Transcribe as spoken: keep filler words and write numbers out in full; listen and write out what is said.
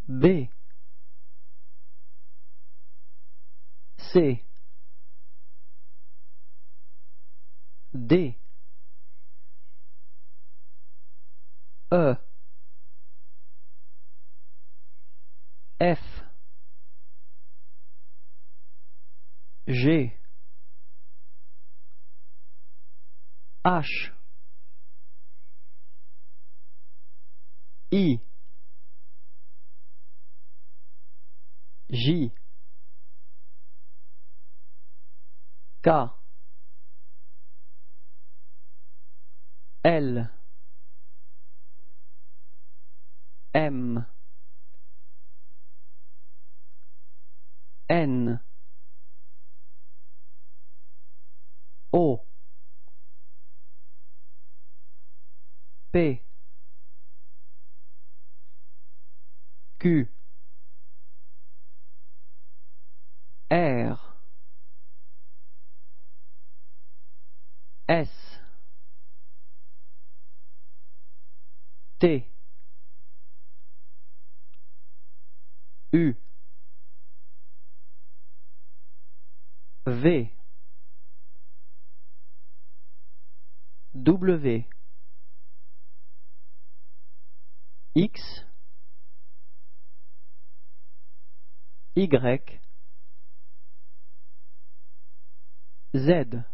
B, C, D, E, F, G, H, I, J, K, L, M, N, O, P, Q, R, S, T, U, V, W, X, Y, Z.